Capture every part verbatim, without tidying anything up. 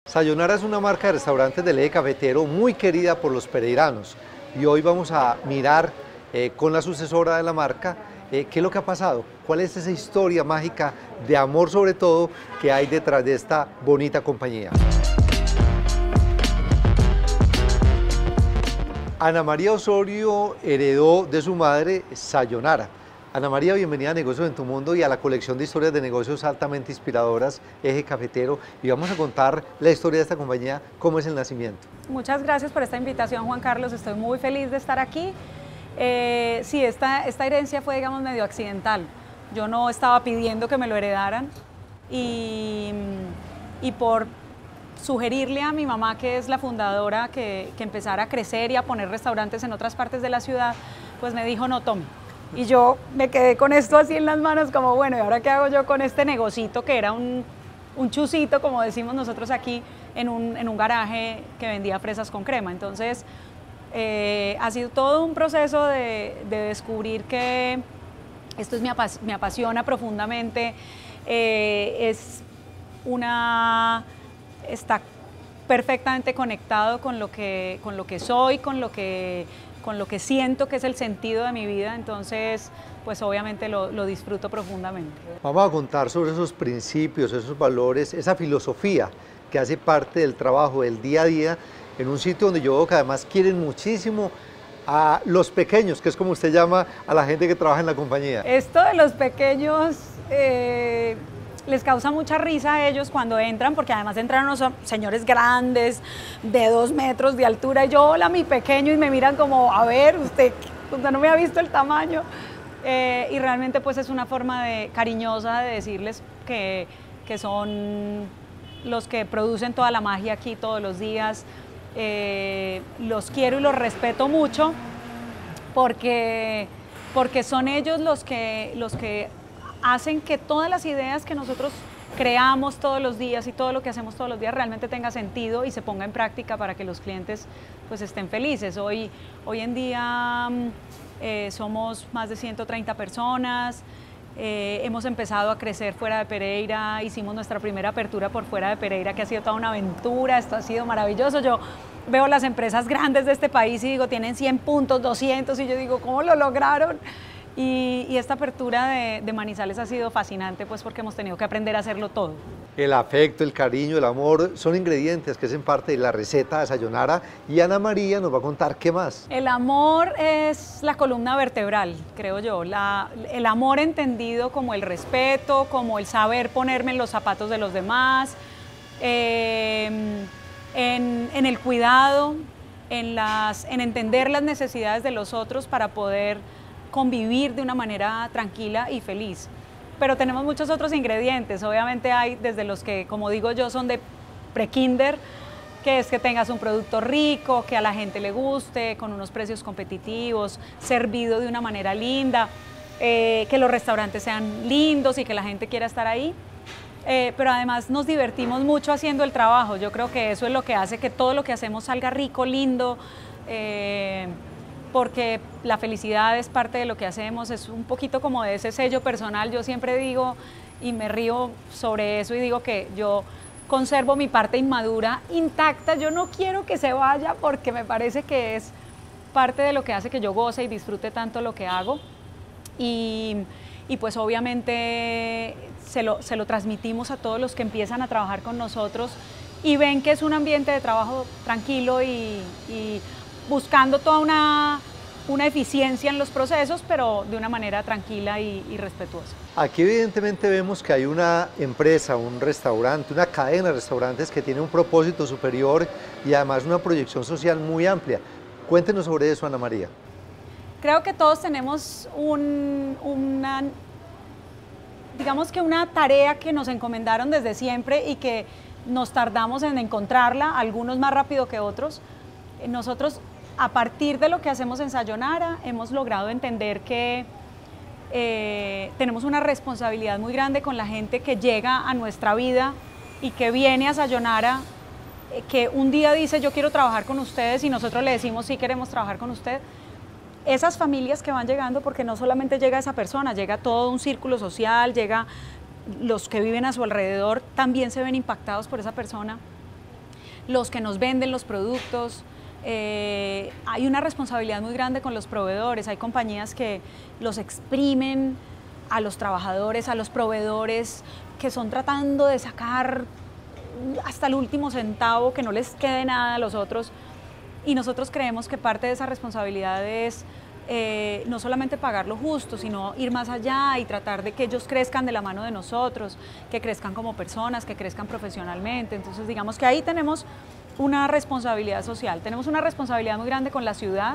Sayonara es una marca de restaurantes del eje cafetero muy querida por los pereiranos y hoy vamos a mirar eh, con la sucesora de la marca eh, qué es lo que ha pasado, cuál es esa historia mágica de amor sobre todo que hay detrás de esta bonita compañía. Ana María Osorio heredó de su madre Sayonara. Ana María, bienvenida a Negocios en tu Mundo y a la colección de historias de negocios altamente inspiradoras, Eje Cafetero, y vamos a contar la historia de esta compañía, cómo es el nacimiento. Muchas gracias por esta invitación, Juan Carlos, estoy muy feliz de estar aquí. Eh, sí, esta, esta herencia fue, digamos, medio accidental. Yo no estaba pidiendo que me lo heredaran y, y por sugerirle a mi mamá, que es la fundadora, que, que empezara a crecer y a poner restaurantes en otras partes de la ciudad, pues me dijo, no, tome. Y yo me quedé con esto así en las manos como, bueno, ¿y ahora qué hago yo con este negocito que era un, un chucito, como decimos nosotros aquí, en un, en un garaje que vendía fresas con crema? Entonces, eh, ha sido todo un proceso de, de descubrir que esto es, me, apas, me apasiona profundamente, eh, es una, está perfectamente conectado con lo que, con lo que soy, con lo que... con lo que siento que es el sentido de mi vida, entonces pues obviamente lo, lo disfruto profundamente. Vamos a contar sobre esos principios, esos valores, esa filosofía que hace parte del trabajo del día a día en un sitio donde yo veo que además quieren muchísimo a los pequeños, que es como usted llama a la gente que trabaja en la compañía. Esto de los pequeños eh, les causa mucha risa a ellos cuando entran, porque además entran unos señores grandes, de dos metros de altura, y yo, hola, mi pequeño, y me miran como, a ver, usted, usted no me ha visto el tamaño, eh, y realmente pues es una forma de, cariñosa de decirles que, que son los que producen toda la magia aquí todos los días. Eh, los quiero y los respeto mucho, porque, porque son ellos los que, los que hacen que todas las ideas que nosotros creamos todos los días y todo lo que hacemos todos los días realmente tenga sentido y se ponga en práctica para que los clientes pues estén felices. Hoy, hoy en día eh, somos más de ciento treinta personas, eh, hemos empezado a crecer fuera de Pereira, hicimos nuestra primera apertura por fuera de Pereira, que ha sido toda una aventura, esto ha sido maravilloso. Yo veo las empresas grandes de este país y digo, tienen cien puntos, doscientos, y yo digo, ¿cómo lo lograron? Y, y esta apertura de, de Manizales ha sido fascinante, pues porque hemos tenido que aprender a hacerlo todo. El afecto, el cariño, el amor son ingredientes que hacen parte de la receta de Sayonara, y Ana María nos va a contar qué más. El amor es la columna vertebral, creo yo. La, el amor entendido como el respeto, como el saber ponerme en los zapatos de los demás, eh, en, en el cuidado, en, las, en entender las necesidades de los otros para poder convivir de una manera tranquila y feliz. Pero tenemos muchos otros ingredientes, obviamente hay desde los que, como digo yo, son de pre-kinder, que es que tengas un producto rico, que a la gente le guste, con unos precios competitivos, servido de una manera linda, eh, que los restaurantes sean lindos y que la gente quiera estar ahí. Eh, pero además nos divertimos mucho haciendo el trabajo. Yo creo que eso es lo que hace que todo lo que hacemos salga rico, lindo, eh, porque la felicidad es parte de lo que hacemos, es un poquito como de ese sello personal. Yo siempre digo y me río sobre eso y digo que yo conservo mi parte inmadura intacta, yo no quiero que se vaya porque me parece que es parte de lo que hace que yo goce y disfrute tanto lo que hago, y, y pues obviamente se lo, se lo transmitimos a todos los que empiezan a trabajar con nosotros y ven que es un ambiente de trabajo tranquilo y, y buscando toda una, una eficiencia en los procesos, pero de una manera tranquila y, y respetuosa. Aquí evidentemente vemos que hay una empresa, un restaurante, una cadena de restaurantes que tiene un propósito superior y además una proyección social muy amplia. Cuéntenos sobre eso, Ana María. Creo que todos tenemos un, una, digamos que una tarea que nos encomendaron desde siempre y que nos tardamos en encontrarla, algunos más rápido que otros. Nosotros, a partir de lo que hacemos en Sayonara, hemos logrado entender que eh, tenemos una responsabilidad muy grande con la gente que llega a nuestra vida y que viene a Sayonara, eh, que un día dice yo quiero trabajar con ustedes y nosotros le decimos sí queremos trabajar con usted. Esas familias que van llegando, porque no solamente llega esa persona, llega todo un círculo social, llega los que viven a su alrededor, también se ven impactados por esa persona. los que nos venden los productos. Eh, hay una responsabilidad muy grande con los proveedores, hay compañías que los exprimen a los trabajadores, a los proveedores, que son tratando de sacar hasta el último centavo, que no les quede nada a los otros, y nosotros creemos que parte de esa responsabilidad es eh, no solamente pagar lo justo, sino ir más allá y tratar de que ellos crezcan de la mano de nosotros, que crezcan como personas, que crezcan profesionalmente. Entonces digamos que ahí tenemos una responsabilidad social, tenemos una responsabilidad muy grande con la ciudad,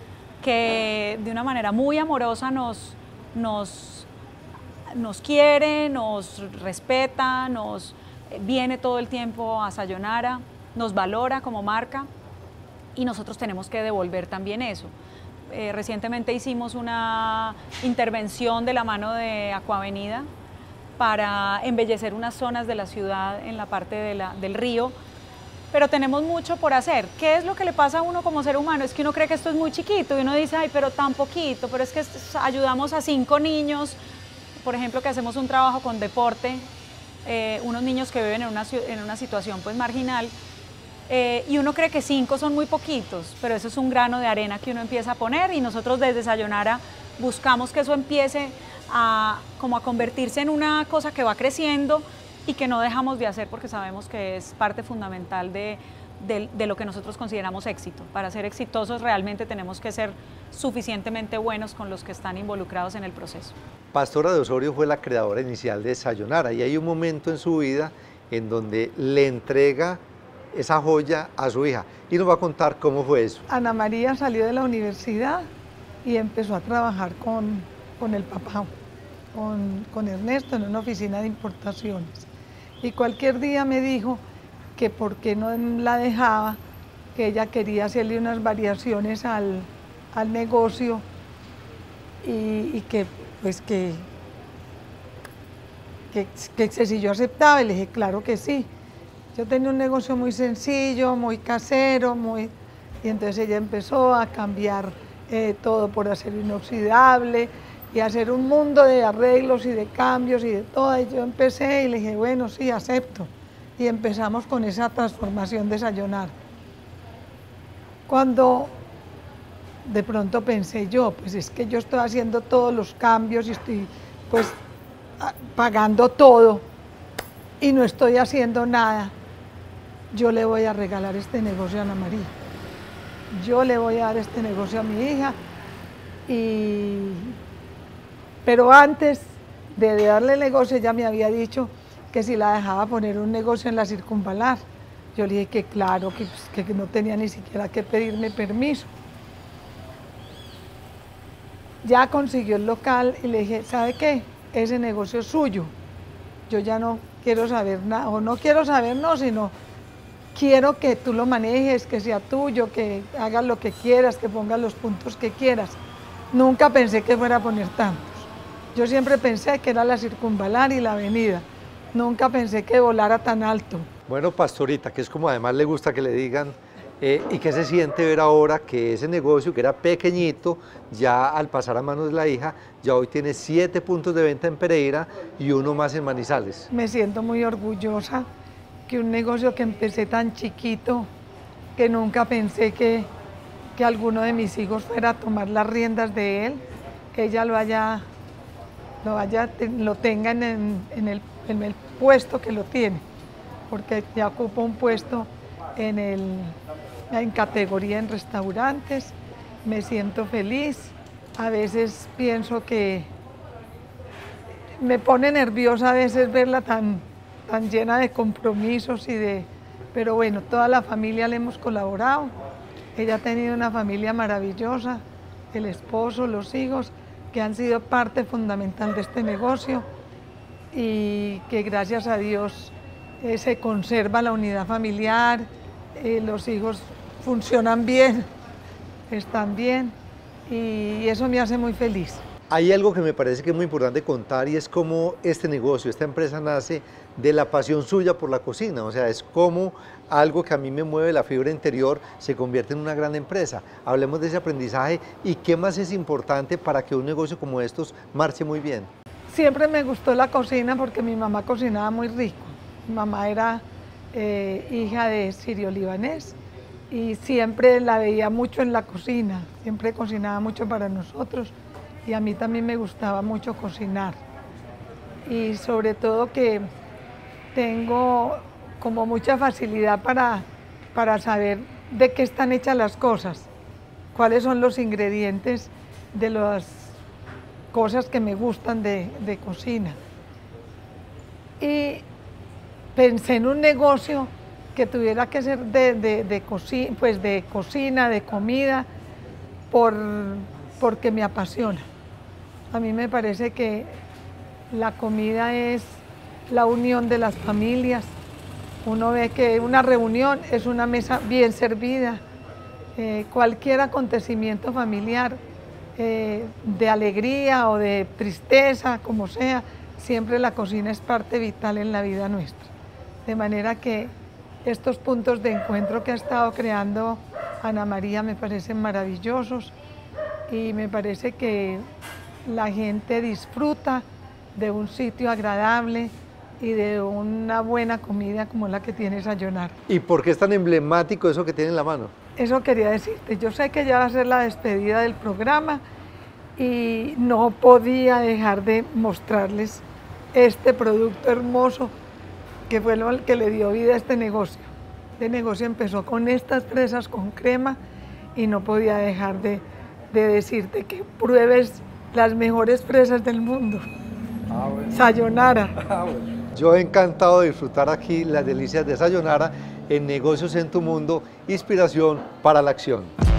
que de una manera muy amorosa nos, nos, nos quiere, nos respeta, nos viene todo el tiempo a Sayonara, nos valora como marca y nosotros tenemos que devolver también eso. Eh, recientemente hicimos una intervención de la mano de Acuavenida para embellecer unas zonas de la ciudad en la parte de la, del río, pero tenemos mucho por hacer. ¿Qué es lo que le pasa a uno como ser humano? Es que uno cree que esto es muy chiquito y uno dice, ay, pero tan poquito, pero es que ayudamos a cinco niños, por ejemplo, que hacemos un trabajo con deporte, eh, unos niños que viven en una, en una situación pues marginal, eh, y uno cree que cinco son muy poquitos, pero eso es un grano de arena que uno empieza a poner y nosotros desde Sayonara buscamos que eso empiece a, como a convertirse en una cosa que va creciendo y que no dejamos de hacer porque sabemos que es parte fundamental de, de, de lo que nosotros consideramos éxito. Para ser exitosos realmente tenemos que ser suficientemente buenos con los que están involucrados en el proceso. Pastora de Osorio fue la creadora inicial de Sayonara y hay un momento en su vida en donde le entrega esa joya a su hija y nos va a contar cómo fue eso. Ana María salió de la universidad y empezó a trabajar con, con el papá, con, con Ernesto en una oficina de importaciones. Y cualquier día me dijo que por qué no la dejaba, que ella quería hacerle unas variaciones al, al negocio y, y que pues que, que, que si yo aceptaba, y le dije claro que sí. Yo tenía un negocio muy sencillo, muy casero, muy, y entonces ella empezó a cambiar eh, todo por acero inoxidable y hacer un mundo de arreglos y de cambios y de todo. Y yo empecé y le dije, bueno, sí, acepto. Y empezamos con esa transformación de Sayonara. Cuando de pronto pensé yo, pues es que yo estoy haciendo todos los cambios y estoy pues pagando todo y no estoy haciendo nada, yo le voy a regalar este negocio a Ana María. Yo le voy a dar este negocio a mi hija y... Pero antes de darle el negocio, ella me había dicho que si la dejaba poner un negocio en la Circunvalar. Yo le dije que claro, que, pues, que no tenía ni siquiera que pedirme permiso. Ya consiguió el local y le dije, ¿sabe qué? Ese negocio es suyo. Yo ya no quiero saber nada, o no quiero saber no, sino quiero que tú lo manejes, que sea tuyo, que hagas lo que quieras, que pongas los puntos que quieras. Nunca pensé que fuera a poner tantos. Yo siempre pensé que era la Circunvalar y la avenida. Nunca pensé que volara tan alto. Bueno, Pastorita, que es como además le gusta que le digan, eh, ¿y qué se siente ver ahora que ese negocio que era pequeñito, ya al pasar a manos de la hija, ya hoy tiene siete puntos de venta en Pereira y uno más en Manizales? Me siento muy orgullosa que un negocio que empecé tan chiquito, que nunca pensé que, que alguno de mis hijos fuera a tomar las riendas de él, que ella lo haya... Lo, vaya, lo tenga en el, en, el, en el puesto que lo tiene, porque ya ocupa un puesto en, el, en categoría en restaurantes. Me siento feliz, a veces pienso que me pone nerviosa a veces verla tan, tan llena de compromisos y de... Pero bueno, toda la familia le hemos colaborado, ella ha tenido una familia maravillosa, el esposo, los hijos, que han sido parte fundamental de este negocio y que gracias a Dios eh, se conserva la unidad familiar, eh, los hijos funcionan bien, están bien y eso me hace muy feliz. Hay algo que me parece que es muy importante contar y es cómo este negocio, esta empresa nace de la pasión suya por la cocina, o sea, es como algo que a mí me mueve la fibra interior se convierte en una gran empresa. Hablemos de ese aprendizaje y qué más es importante para que un negocio como estos marche muy bien. Siempre me gustó la cocina porque mi mamá cocinaba muy rico. Mi mamá era eh, hija de sirio-libanés, y siempre la veía mucho en la cocina, siempre cocinaba mucho para nosotros y a mí también me gustaba mucho cocinar. Y sobre todo que tengo como mucha facilidad para, para saber de qué están hechas las cosas, cuáles son los ingredientes de las cosas que me gustan de, de cocina. Y pensé en un negocio que tuviera que ser de, de, de, coci pues de cocina, de comida, por, porque me apasiona. A mí me parece que la comida es la unión de las familias. Uno ve que una reunión es una mesa bien servida. Eh, cualquier acontecimiento familiar, eh, de alegría o de tristeza, como sea, siempre la cocina es parte vital en la vida nuestra. De manera que estos puntos de encuentro que ha estado creando Ana María me parecen maravillosos y me parece que la gente disfruta de un sitio agradable y de una buena comida como la que tiene Sayonara. ¿Y por qué es tan emblemático eso que tiene en la mano? Eso quería decirte, yo sé que ya va a ser la despedida del programa y no podía dejar de mostrarles este producto hermoso que fue lo que le dio vida a este negocio. Este negocio empezó con estas fresas con crema y no podía dejar de, de decirte que pruebes las mejores fresas del mundo. Ah, bueno. Sayonara. Ah, bueno. Yo he encantado de disfrutar aquí las delicias de Sayonara en Negocios en tu Mundo, inspiración para la acción.